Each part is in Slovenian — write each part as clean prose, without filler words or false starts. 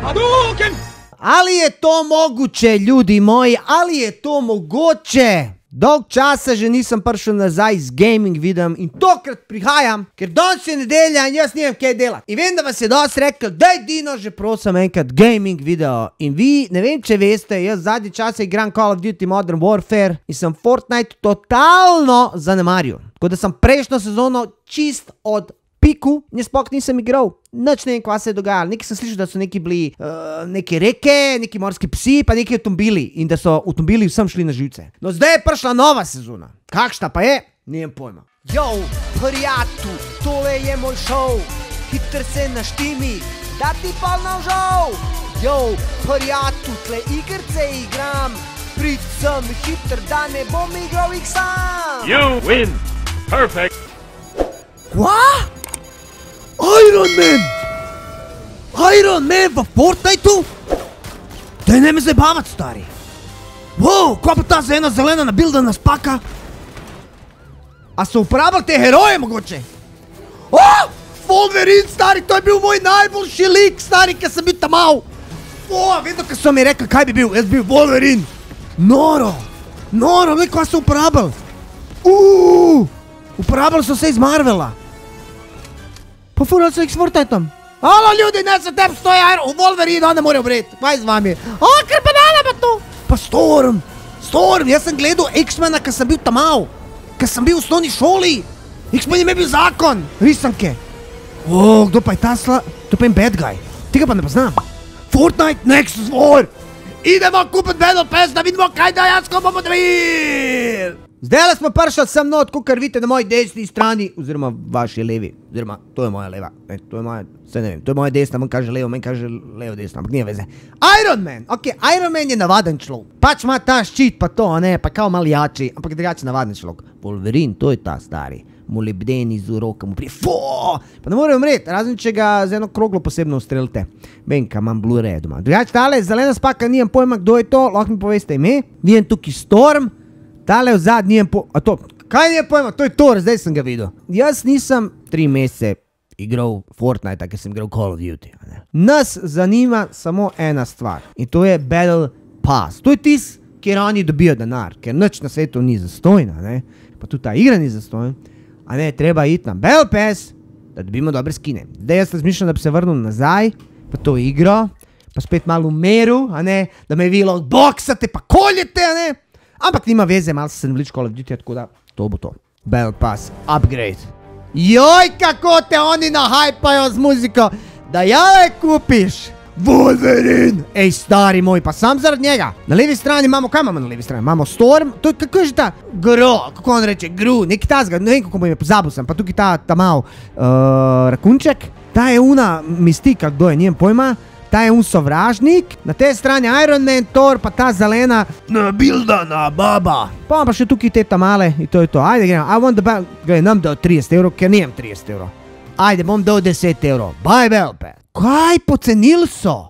Ali je to moguće, ljudi moji, ali je to mogoče. Dolg časa že nisem prišel nazaj z gaming videom in tokrat prihajam, ker danes je nedelja in jaz nimam kaj delati. In vem, da vas je dosti rekel, daj Dino že prosim enkrat gaming video. In vi, ne vem če veste, jaz zadnji čas igram Call of Duty Modern Warfare in sem Fortnite totalno zanemaril. Tako da sem prejšnjo sezono čist od piku, sploh nisem igral. Nič ne vem, kva se je dogajalo. Nekaj sem slišal, da so neki bili neke reke, neki morski psi, pa neki avtomobili. In da so avtomobili vsem šli na živce. No zdaj je prišla nova sezona. Kakšna pa je? Nijem pojma. Yo, prijatu, tole je moj šov. Hitr se naštimi, da ti pa navžal. Yo, prijatu, tle igrce igram. Prid sem hitr, da ne bom igral jih sam. You win. Perfect. Kva? Iron Man! Iron Man v Fortniteu? Daj ne me zabavat, stari. Wow, ko pa ta ena zelena nabildana spaka? A so uporabili te heroje mogoče? O! Wolverine, stari, to je bil moj najboljši lik, stari, kad sem bil tamav. O, vedno, kad so mi rekli, kaj bi bil, jaz bi bil Wolverine. Noro, noro, ne, kva so uporabili. Uporabili so se iz Marvela. Pa furali so jih s Fortniteom. Halo ljudi, ne se tem stoji Iron, Wolverine, on ne more umreti. Kaj z vami? O, ker banana pa tu. Pa Storm, jaz sem gledal X-mena, kad sem bil tamav. Kad sem bil v osnovni šoli. X-men je bil zakon, risanke. O, kdo pa je ta to pa je bad guy. Tega pa ne poznam. Fortnite Nexus War. Idemo kupiti Battle Pass, da vidimo, kaj dejansko bomo dobili. Zdaj smo prišli sem not, kukar vidite na moji desni strani, oziroma vaši levi, oziroma to je moja leva, to je moja, vse ne vem, to je moja desna, meni kaže levo, meni kaže levo desna, ampak nije veze. Iron Man, ok, Iron Man je navaden človek, pač ima ta ščit pa to, ne, pa kao malo jači, ampak drugače navaden človek. Wolverine, to je ta stari, molibdeni z roka, mu prije, pa ne more umreti, razen če ga z eno kroglo posebno ustrelite. Benka, imam Blu-ray doma. Drugače tale, zelena spaka, nijem pojma, kdo je to, lahko mi poveste ime, vidim tukaj Storm. Tale v zadnji nijem pojma, a to, kaj nijem pojma, to je Thor, zdaj sem ga videl. Jaz nisem 3 mesece igral Fortnite, ker sem igral Call of Duty. Nas zanima samo ena stvar in to je Battle Pass. To je tis, kjer oni dobijo denar, ker nič na svetu ni zastojna, ne. Pa tudi ta igra ni zastojna, a ne, treba iti na Battle Pass, da dobimo dobre skine. Zdaj jaz razmišljam, da bi se vrnil nazaj, pa to igro, pa spet malo umeru, a ne, da me vi lahko boksate, pa koljete, a ne. Ampak nima veze, malo se vlič Call of Duty, tako da to bo to. Battle Pass, upgrade. Joj, kako te oni nahajpajo z muziko, da jale kupiš. Wolverine. Ej, stari moj, pa sam zaradi njega. Na levi strani imamo, kaj imamo na levi strani? Imamo Storm, to je, kako je že ta? Gro, kako on reče, Gru, neki tazga, ne vem kako mu je, pozabil sem, pa tukaj ta mal rakunček. Ta je una mistika, kdo je, nijem pojma. Ta je sovražnik, na tej strani Iron Man, Thor, pa ta zelena nabildana baba. Pa še tukaj te tamale in to je to. Ajde, gremo, I want the battle. Gledaj, nam dal 30 €, ker nijem 30 €. Ajde, bom dal 10 €. Bye, Belpe. Kaj pocenili so?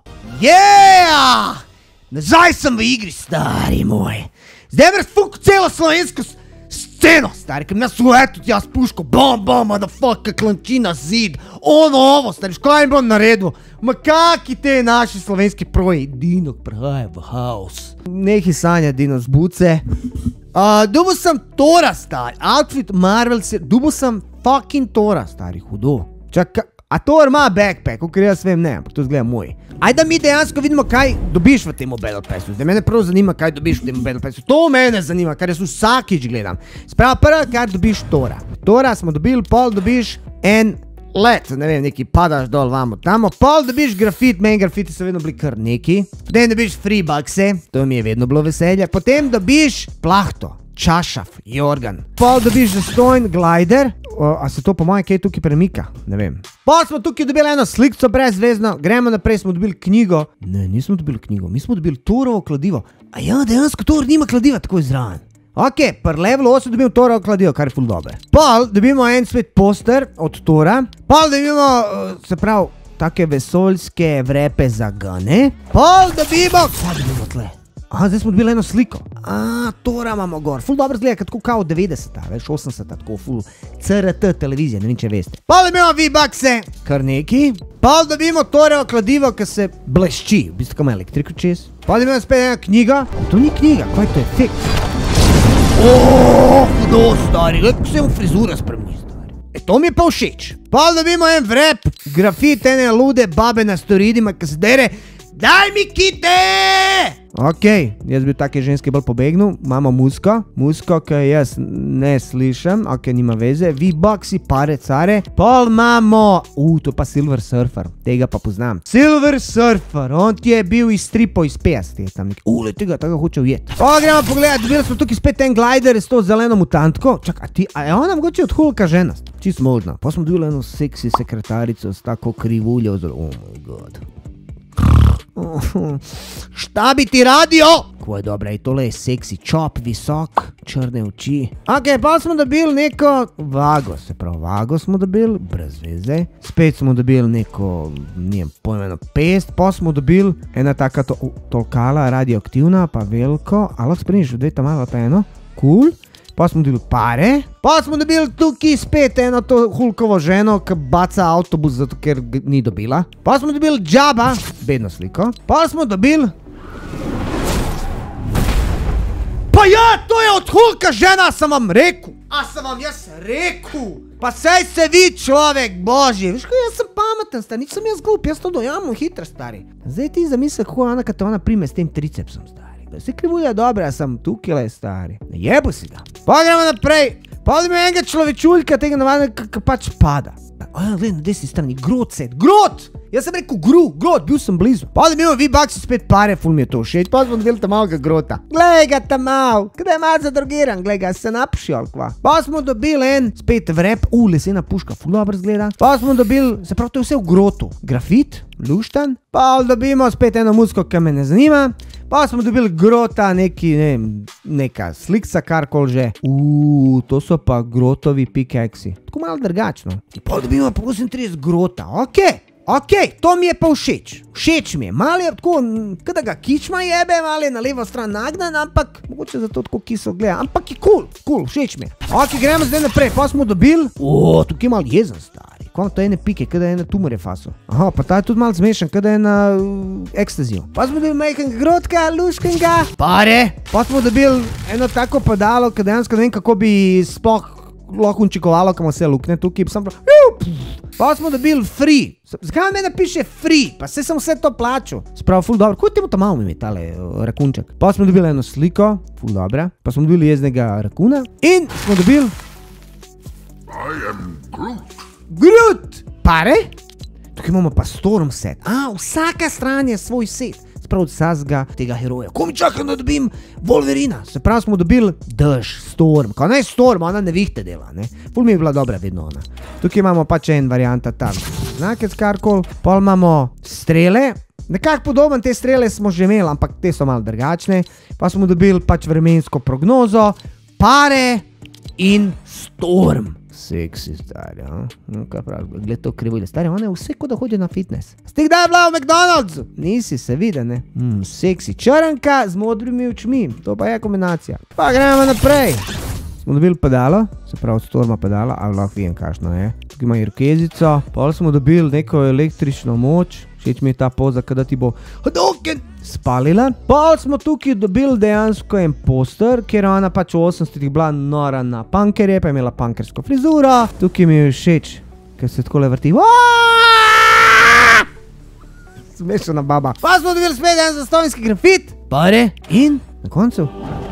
Yeah! Nazaj sem v igri, stari moj. Zdaj vrst fuk celo slovensko sceno, stari, ker mi nas uletu ti jaz puško, bom, motherfucker, klanči na zid. Ovo, stari, škaj mi bom naredil. Ma kaki te naši slovenski proji? Dino prihaja v haos. Nehi sanja, Dino, zbuce. Dubo sem Tora, stari. Outfit Marvel se... Dubo sem fucking Tora, stari, hudo. Čakaj, a Thor ima backpack, kakor jaz vem, ne, ampak to zgleda moj. Ajde mi dejansko vidimo, kaj dobiš v tem Battle Passu. Zdaj mene prav zanima, kaj dobiš v tem Battle Passu. To mene zanima, kar jaz vsakič gledam. Spravo prvo, kar dobiš Tora. Tora smo dobili, pol dobiš en let, ne vem, neki padaš dol vamo tamo, pol dobiš grafit, meni grafiti so vedno bili kar neki. Potem dobiš freebuckse, to mi je vedno bilo veselje. Potem dobiš plahto, čašav, jorgan. Pol dobiš zastojn glider, a se to po mojem kaj tukaj premika, ne vem. Pol smo tukaj dobili eno slikco brezvezno, gremo naprej, smo dobili knjigo. Ne, nismo dobili knjigo, mi smo dobili Thorovo kladivo. A ja, dejansko Thor nima kladiva tako izraven. Ok, pri levelu 8 dobimo Thorovo kladivo, kar je ful dober. Pol dobimo en svet poster od Thora. Pol dobimo, se pravi, take vesoljske vrepe za gane. Pol dobimo, kaj dobimo tle? Zdaj smo dobili eno sliko. Tora imamo gor. Ful dobro zgleda, tako kao 90-ta, veš, 80-ta, tako ful CRT televizija, ne vem, če veste. Pa dobimo V-Buckse, kar neki. Pa dobimo torejo kladivo, ki se blešči, v bistvu kam elektriko čez. Pa dobimo spet ena knjiga. To ni knjiga, kaj to je efekt? Hudo, stari, gled, ko se mu frizura spremni, stari. To mi je pa všeč. Pa dobimo en vrep, grafit ene lude babe na storidima, ki se dere. Daj mi kite! Ok, jaz bi take ženske bolj pobegnil, imamo musko, ki jaz ne slišam, ok, nima veze, V-Bucksi, pare, care, pol imamo, to pa Silver Surfer, tega pa poznam. Silver Surfer, on ti je bil iz stripov iz 50, je tam nekaj, tega hoče ujet. Pa gremo pogledat, dobili smo tukaj spet en glider s to zeleno mutantko, čak, a je ona mogoče od Hulka ženast? Čist možno, pa smo dobili eno seksi sekretarico s tako krivuljo, oh my god. Šta bi ti radio? Ko je dobra, i tole je seksi čop, visok, črne oči. Ok, pa smo dobili neko vago, se pravi vago smo dobili, brez veze. Spet smo dobili neko, nijem pojmeno, pest, pa smo dobili ena taka tolkala radioaktivna, pa veliko, a lahko spremljiš, dve tam malo pa eno, cool. Pa smo dobili pare, pa smo dobili tukaj spet eno to Hulkovo ženo, ki baca avtobus, zato ker ni dobila. Pa smo dobili Jabba, bedno sliko. Pa smo dobili... Pa ja, to je od Hulka žena, sem vam rekel. A sem vam jaz rekel. Pa sej se vidi človek, božji. Veš kaj, jaz sem pameten, stari, nisem jaz glup, jaz to dojamem hitro, stari. Zdaj ti zamisli, kako ona, kad te ona prime s tem tricepsom, stari. Se krivulja dobra, sem tukaj, stari. Jebo si ga. Pa gremo naprej. Pa odimo enega človečuljka, tega navadne, ki pač pada. Gled, na desni strani, grot set. Grot! Jaz sem rekel grot, bil sem blizu. Pa odimo V-Bucksi spet pare, ful mi je to všeč. Pa smo dobili tam malega grota. Glej ga tam mal, kada je mal zadrogiran, glej ga, se napšil, kva. Pa smo dobili en, spet vrep, lesena puška, ful dobro zgleda. Pa smo dobili, se pravi, to je vse v grotu. Grafit, luštan. Pa dobimo spet eno musko, ki me ne zanima. Pa smo dobili grota, neka slikca, karkoli že. To so pa grotovi pickaxi. Tako malo drugačno. Pa dobimo pa 38 grota, ok, to mi je pa všeč. Všeč mi je, malo je tako, kada ga kičma jebe, malo je na levo stran nagnan, ampak mogoče zato tako kisel gleda, ampak je cool, všeč mi je. Ok, gremo zdaj naprej, pa smo dobili, tukaj je malo jezen, stari. Kvam to ene pike, kada je ena tumore faso. Aha, pa ta je tudi malo zmešan, kada je na ekstazijo. Pa smo dobili majhnega grotka, luškenga, pare. Pa smo dobili eno tako padalo, kada dejansko ne vem, kako bi sploh lahko unčikovalo, kamo se lukne tukaj, pa smo dobili free. Zakaj me napiše free? Pa se sem vse to plačal. Spravo, ful dobro. Kuj temu to malo mi je tale rakunček? Pa smo dobili eno sliko, ful dobra. Pa smo dobili jeznega rakuna. In smo dobili... I am Groot. Groot! Pare? Tukaj imamo pa Storm set. Vsaka stran je svoj set. Spravo vsazga tega heroja. Ko mi čakam, da dobim Wolverina. Se pravi, smo dobili Dež, Storm. Ko ne Storm, ona nevihte dela, ne. Ful mi je bila dobra vedno ona. Tukaj imamo pač en varianta tam. Znakec karkol. Pol imamo strele. Nekako podoben te strele smo že imeli, ampak te so malo drugačne. Pa smo dobili pač vremensko prognozo, pare in Storm. Seksi, stari, kaj pravi, gled to krivulje. Stari, ona je vse, kot da hodi na fitness. Ste kdaj bila v McDonald'su? Nisi, se vidi, ne? Seksi, črnka z modrimi očmi. To pa je kombinacija. Pa gremo naprej. Smo dobili pedalo, se pravi od Storma pedala, ali lahko vidim kakšno je. Tukaj ima irkezico. Pol smo dobili neko električno moč. Všeč mi je ta poza, kada ti bo Hadouken spalila. Pol smo tukaj dobili dejansko en poster, kjer ona pač v 80-ih bila nora na punkerje, pa je imela punkersko frizuro. Tukaj mi je všeč, ker se takole vrti. Smešana baba. Pa smo dobili spet en zastojnski grafit, pare in na koncu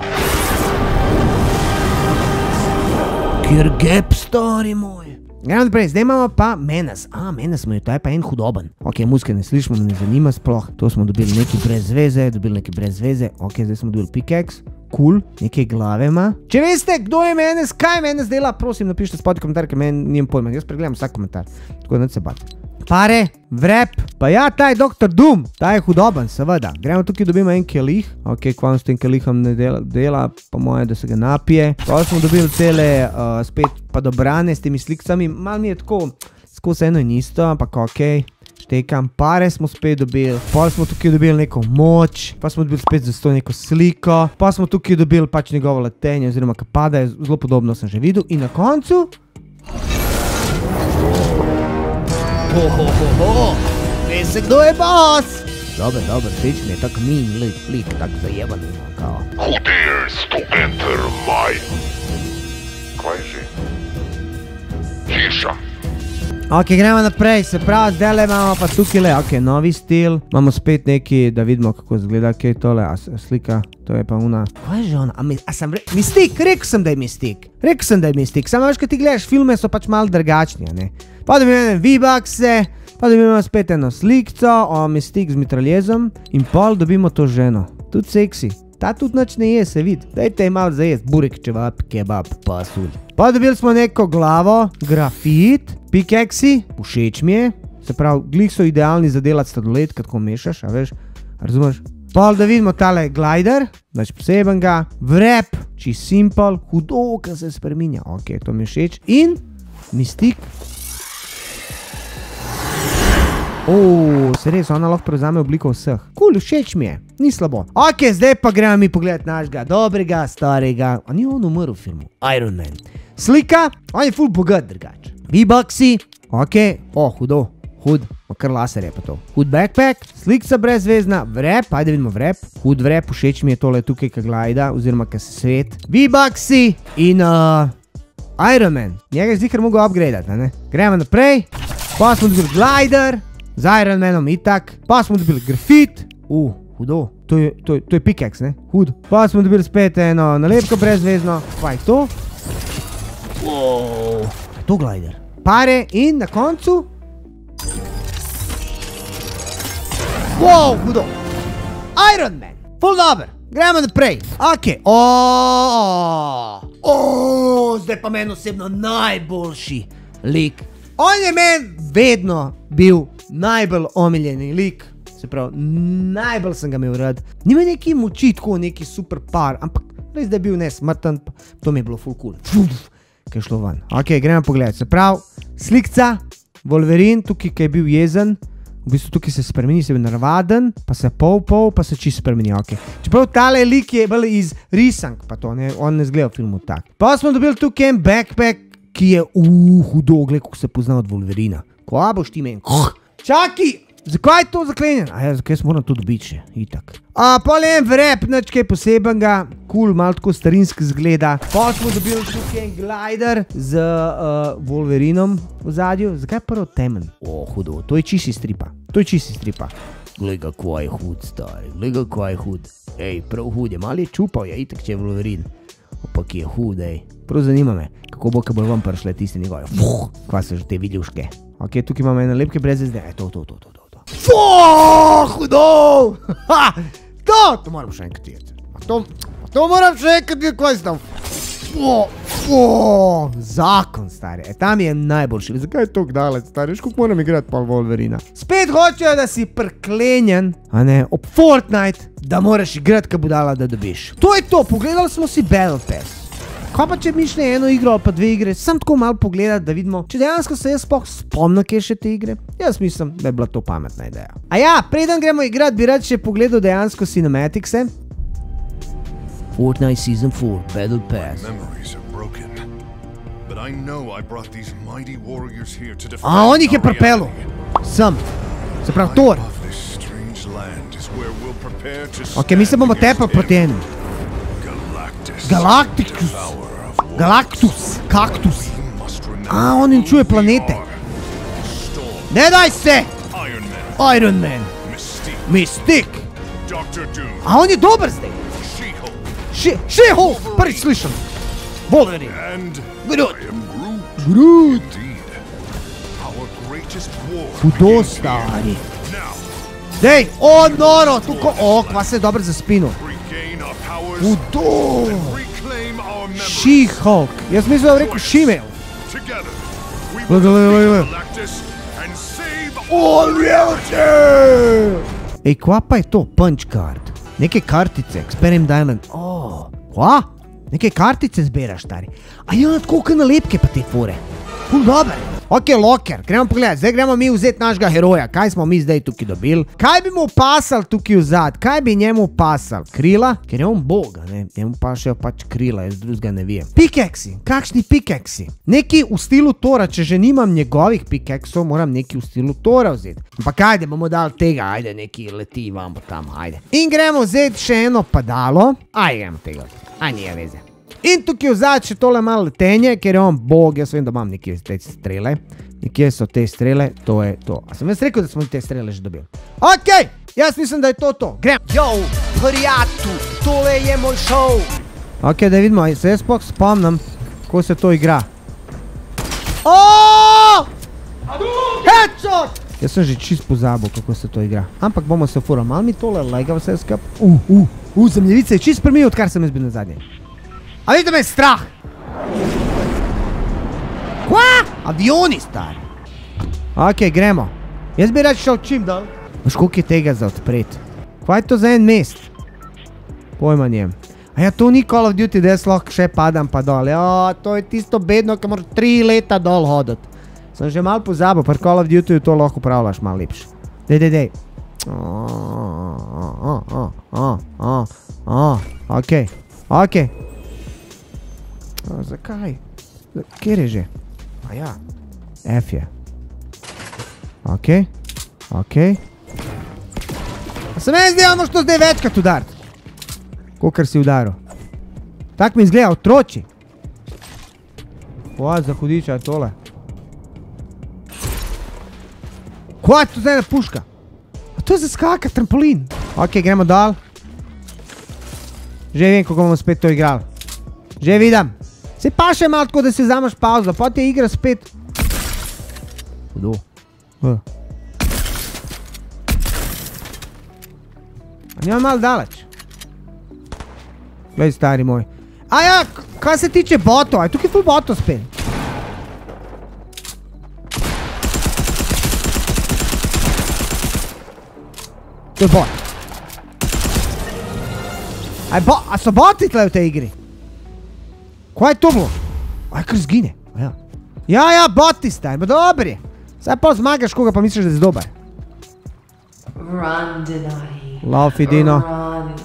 kjer gap, stari moj. Gremo naprej, zdaj imamo pa Menace. Menace mu je, to je pa en hudoben. Ok, muske ne slišimo, ne zanima sploh. To smo dobili neki brez veze. Ok, zdaj smo dobili pickaxe. Cool, neke glave ima. Če veste, kdo je Menace, kaj Menace dela, prosim, napišite spodaj komentar, ker meni nijem pojma. Jaz pregledam vsak komentar. Tako da ne se bati. Pare, vrep, pa ja, ta je Dr. Doom. Ta je hudoben, seveda. Gremo tukaj, dobimo en kelih. Ok, kvam s tem kelihom ne dela, pa moje, da se ga napije. Pa smo dobili cele spet padobrane s temi slikcami. Mal mi je tako, skozi eno in isto, ampak ok. štekam, pare smo spet dobili, pol smo tukaj dobili neko moč, pa smo dobili spet za to neko sliko, pa smo tukaj dobili pač njegovo letenje, oziroma kapada je zelo podobno sem že videl in na koncu... Veš se, kdo je boss? Dober, všeč mi je tak min lik, tak zajeban ima, kao. Who dares to enter my... Kaj že? Hiša. Ok, gremo naprej, se pravi, zdaj imamo pa tukaj le, ok, novi stil. Imamo spet neki, da vidimo kako izgleda, kaj je tole, slika, to je pa una. Kaj je že ona? A sem Mystique, rekel sem, da je Mystique. Samo veš, kad ti gledaš filme, so pač malo drugačni, ne? Pa da bi imel V-Buckse, pa da bi imel spet eno slikco, Mystique z mitraljezom in pol dobimo to ženo. Tudi seksi. Ta tudi nič ne je, se vidi. Dajte ji malo zajest, burek, čevap, kebab, pasulj. Pa dobili smo neko glavo, grafit, pikeksi, všeč mi je. Se pravi, glih so idealni za delati sladoled, kad ko mešaš, a veš, razumeš? Pa da vidimo tale glider, znači poseben ga, vrep, čist simple, hudo, kad se spreminja. Ok, to mi je všeč. In Mystique. Se res, ona lahko prevzame obliko vseh. Cool, všeč mi je, ni slabo. Ok, zdaj pa gremo mi pogledati našega dobrega, starega, a ni on umrl v filmu? Iron Man. Slika, on je ful bogat drugač. V-Bucksi, ok, hudo, hud, kar laser je pa to. Hud backpack, slikca brezvezna, vrep, ajde vidimo vrep. Hud vrep, všeč mi je tole tukaj, ka glajda, oziroma ka se svet. V-Bucksi in Iron Man. Njega je zikar mogo upgradeati, ne? Gremo naprej, pa smo dobili glider, z Iron Manom itak, pa smo dobili grafit, hudo, to je pickaxe, ne, hud, pa smo dobili spet eno nalepko brezvezno, pa je to, to glider, pare in na koncu, hudo, Iron Man, full dober, gremo naprej, ok, zdaj pa meni osebno najboljši lik. On je meni vedno bil najbolj omiljeni lik, se pravi, najbolj sem ga imel rad. Nima neki moči, tako neki super par, ampak res da je bil nesmrten, to mi je bilo full cool. Kaj je šlo ven. Ok, gremo pogledati, se pravi, slikca, Wolverine, tukaj, kaj je bil jezen, v bistvu tukaj se spremeni, se je bil navaden, pa se pol, pa se čist spremeni, ok. Čeprav tale lik je bil iz risank, pa to, on ne zgleda v filmu tak. Pa smo dobili tukaj en backpack, ki je hudo, gled, kako se pozna od Wolverina. Kva boš ti meni? Čaki! Zakaj je to zaklenjen? Zakaj se moram to dobiti še? Itak. Pol je en vrep, nič kaj posebenga. Cool, malo tako starinski zgleda. Pa smo dobili tukaj en glider z Wolverinom v zadju. Zakaj je prvo temen? Hudo, to je čisti stripa. Glej ga, kva je hud, stari. Glej ga, kva je hud. Ej, prav hud je. Mal je čupal, je itak, če je Wolverine. Opak je hud, ej. Prav zanima me, kako bo, kaj bo vam prišle tiste njegove. Kva so že te vidljuške. Ok, tukaj imamo ene lepke brez zvezde. To. Hudo! To moram še enkrat jeti. To moram še enkrat jeti, kaj si tam? Zakon, stari. Tam je najboljši. Zakaj je to gdalec, stari? Školiko moram igrati pa Wolverina? Spet hočejo, da si prklenjen, a ne, ob Fortnite, da moraš igrati, kaj budala, da dobiš. To je to, pogledali smo si Battle Pass. Kaj pa če bi šli eno igro ali pa dve igre, sam tako malo pogledati, da vidimo, če dejansko se jaz sploh spomnim, kje še te igre. Jaz mislim, da je bila to pametna ideja. A ja, preden gremo igrati, bi rad še pogledal dejansko cinematicse. Fortnite Season 4, Battle Pass. On jih je pripelil. Sem. Se pravi, Thor. Ok, mi se bomo tepali proti enim. Galactus, kaktus. On jim čuje planete. Ne daj se! Iron Man. Mystique. On je dober zdaj. She-Hulk, prvič slišam. Wolverine. Groot. Hudo, stari. Dej, noro, tuko, kva se je dober za spino. Hudo! She-Hulk. Jaz mislim, da je rekel She-Mail. Gleda. Ej, kva pa je to? Punch card. Neke kartice, Experiment Diamond. Kva? Neke kartice zberaš, stari. A ja, tako nalepke pa te fore. ful dober. Ok, loker, gremo pogledati, zdaj gremo mi vzeti našega heroja, kaj smo mi zdaj tukaj dobili. Kaj bi mu pasal tukaj vzad, kaj bi njemu pasal? Krila? Ker je on boga, ne, njemu pašejo pač krila, jaz drugega ne vijem. Pikeksi, kakšni pikeksi? Neki v stilu Tora, če že nimam njegovih pikeksov, moram neki v stilu Tora vzeti. Ampak ajde, bomo dali tega, ajde, neki leti vam tam, ajde. In gremo vzeti še eno padalo, ajde, gremo tega, aj nije veze. In tukaj vzad še tole malo letenje, ker je on bog, jaz vem, da imam nekje te strele. Nekje so te strele, to je to. A sem jaz rekel, da smo te strele že dobili? Ok, jaz mislim, da je to. Grem. Yo, prijatelj, tole je moj šov. Ok, da vidimo, se jaz spomnim, kako se to igra. Oooo! Headshot! Jaz sem že čist pozabil, kako se to igra. Ampak bomo se furali, malo mi tole lega vse skup. Zemljevice je čist premijo, odkar sem jaz bil na zadnje. A vidite me strah. Kva? Avioni, stari. Ok, gremo. Jaz bi reč šel čim dal. Veš, koliko je tega za odpret? Kva je to za en mest? Pojma njem. A ja, to ni Call of Duty, da jaz lahko še padam pa dol. Ja, to je tisto bedno, ki moraš 3 leta dol hoditi. Sem že malo pozabil, pri Call of Duty to lahko upravljaš malo lepše. Dej. Ok. Zakaj? Kjer je že? A ja. F je. Ok. A se meni zdi, da moraš to zdaj večkrat udariti. Kolikor si udaril. Tak mi izgleda, otroči. Kva za hudiča je tole? Kva je to zdaj ena puška? A to je za skaka, trampolin. Ok, gremo dol. Že vem, kako bomo spet to igrali. Že vidim. Se pa še malo tako, da si vzameš pauzo, pa te igra spet. Kdo? A nima malo daleč. Glej, stari moj. A ja, kaj se tiče botov, a je tukaj ful botov spet. To je bot. A so boti tle v tej igri? Kaj je to bilo? Aj, kar zgine. Ja, boti stari, pa dober je. Saj pa zmagaš, koga pa misliš, da si dober. Run, Denai. Laufi, Dino. Run.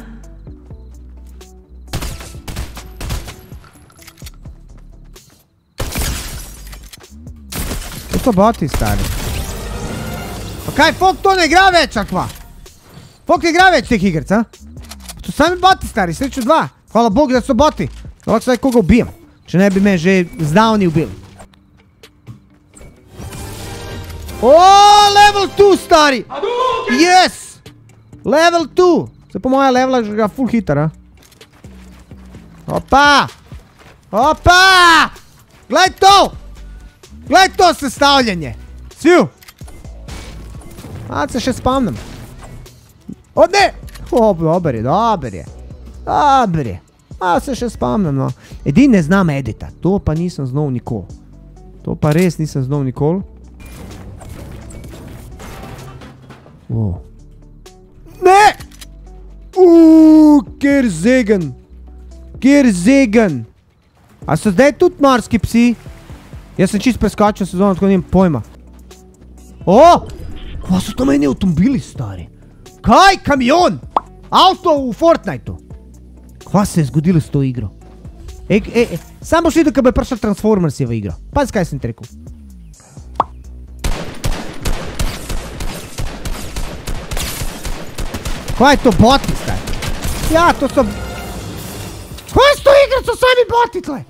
To so boti stari. Pa kaj, folk to ne igra več, akva? Folk ne igra več teh igrc, a? To sami boti stari, sreču 2. Hvala Bogu, da so boti. Lahko se koga ubijem, če ne bi me že zdavni ubili. Oooo, level 2, stari! Yes! Level 2! Se po moja levela že ga full hitar, a? Opa! Glej to sestavljanje! Sviu! Malo se še spomnim. O, ne! O, dober je. Malo se še spomnim, no. Edin ne znam edita. To pa nisem znal nikoli. To pa res nisem znal nikoli. Ne! Kjer zegen. A so zdaj tudi morski psi? Jaz sem čist preskočil sezono, tako nimam pojma. Kva so to meni avtomobili, stari? Kaj? Kamion? Avto v Fortniteu? Kva se je zgodilo s to igro? Sam boš videl, kaj bo prišel Transformers je v igro. Pazi, kaj sem ti rekel. Kva je to boti, stari? Ja, to so... Kva je s to igro, so sami boti tle?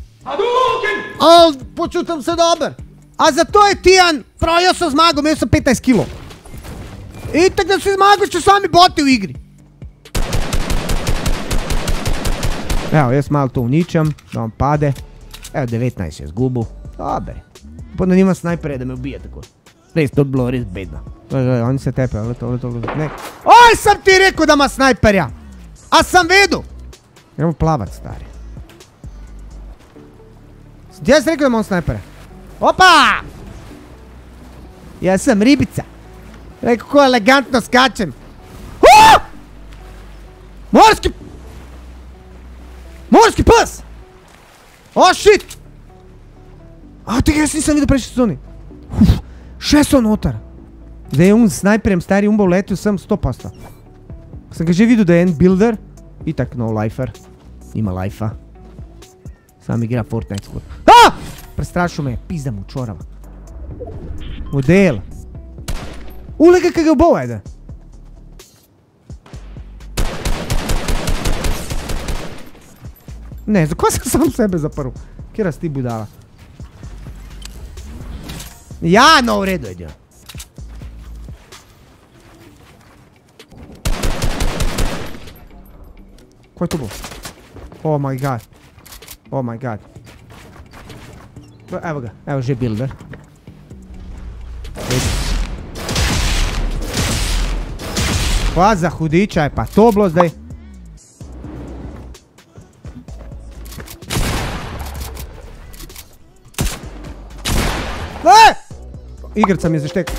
Počutam se dober. A zato je Tijan, prav, jaz sem zmagal, imel sem 15 kilo. Itak da si zmagal, če sami boti v igri. Evo, jaz malo to uničam, da vam pade. Evo, 19 je zgubil. Dobre. Pa da nima snajperja, da me ubije tako. Res, to bi bilo res bedno. Oni se tepejo, leto. Ne. Oj, sem ti rekel, da ima snajperja. A sem vedel. Gremo plavat, stari. Sem ti jaz rekel, da imam snajperja. Opa! Jaz sem ribica. Glej, kako elegantno skačem. Morski pes! O, shit! A, to tega jaz nisem videl prejšnji sezoni. Še so noter. Zdaj je s snajperjem stari bo letel sem 100%. Sem ga že videl, da je en builder. Itak no lifer. Nima lifea. Sam igra Fortnite skoro. Prestrašil me je, pizda mu čorava. Model. Ulega kaj ga bo, ajde. Ne, zakaj sem sam sebe zaprl? Kjera si ti budala? Ja, no, v redu je. Ko je to bo? Oh my god. Oh my god. Evo ga, evo že builder. Pa za hudiča je pa to bilo zdaj. Igrca mi je zaštek.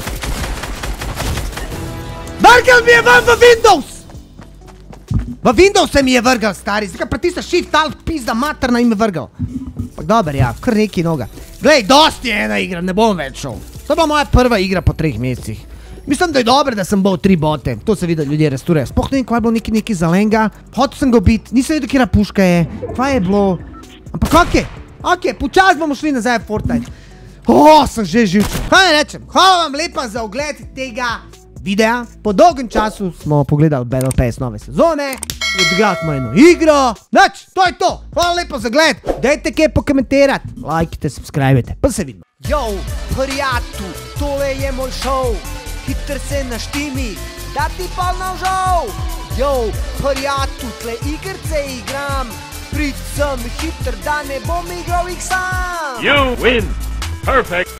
Vrgal mi je van v Windows! V Windows se mi je vrgal, stari. Zdaj ka pritisna Shift Alt, pizda materna in me vrgal. Pa dober, ja, kar neki noga. Glej, dosti je ena igra, ne bom več šel. To je bila moja prva igra po 3 mesecih. Mislim, da je dobro, da sem bol 3 bote. To se vidi, da ljudje resturajo. Spoh ne vem, kva je bilo neki zalenga. Hotel sem ga biti, nisem videl, kjera puška je. Kva je bilo? Ampak okej, počas bomo šli nazaj v Fortnite. Sem že živčen. Kaj ne rečem? Hvala vam lepa za ogled tega videa. Po dolgem času smo pogledali Battle Pass nove sezone. Odigrali smo eno igro. Nač, to je to. Hvala lepo za gled. Dajte kaj pokomentirati. Lajkite, subscribejte. Pa se vidimo. Yo, prijatu, tole je moj šov. Hitr se naštimi, da ti pol nožov. Yo, prijatu, tle igrce igram. Prid sem hitr, da ne bom igral jih sam. You win! Perfect!